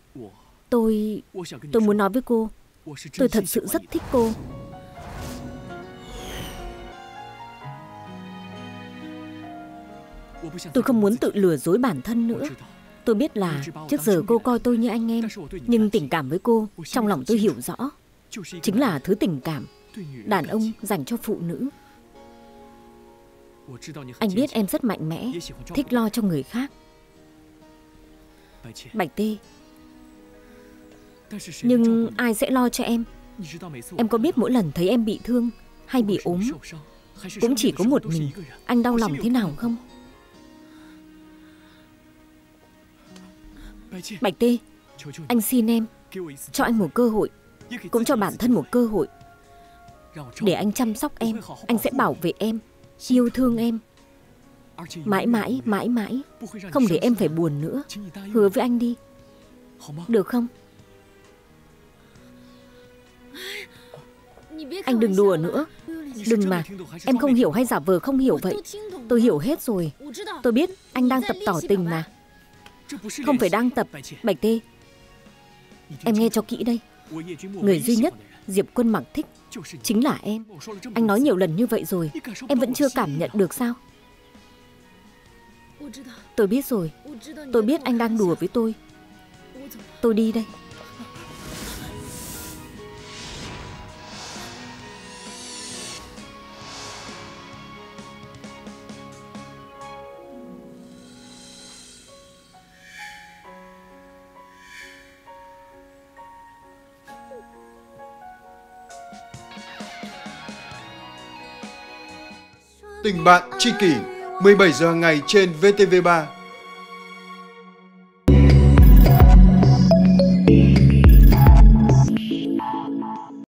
Tôi muốn nói với cô, tôi thật sự rất thích cô. Tôi không muốn tự lừa dối bản thân nữa. Tôi biết là trước giờ cô coi tôi như anh em, nhưng tình cảm với cô, trong lòng tôi hiểu rõ, chính là thứ tình cảm đàn ông dành cho phụ nữ. Anh biết em rất mạnh mẽ, thích lo cho người khác, Bạch Tê. Nhưng ai sẽ lo cho em? Em có biết mỗi lần thấy em bị thương hay bị ốm, cũng chỉ có một mình anh đau lòng thế nào không? Bạch Tê, anh xin em, cho anh một cơ hội, cũng cho bản thân một cơ hội, để anh chăm sóc em. Anh sẽ bảo vệ em, yêu thương em, mãi mãi, mãi mãi, không để em phải buồn nữa. Hứa với anh đi, được không? Anh đừng đùa nữa. Đừng mà, em không hiểu hay giả vờ không hiểu vậy? Tôi hiểu hết rồi. Tôi biết anh đang tập tỏ tình mà. Không phải đang tập, Bạch Tê. Em nghe cho kỹ đây. Người duy nhất Diệp Quân Mặc thích chính là em. Anh nói nhiều lần như vậy rồi, em vẫn chưa cảm nhận được sao? Tôi biết rồi. Tôi biết anh đang đùa với tôi. Tôi đi đây. Tình bạn tri kỷ, 17 giờ hàng ngày trên VTV3.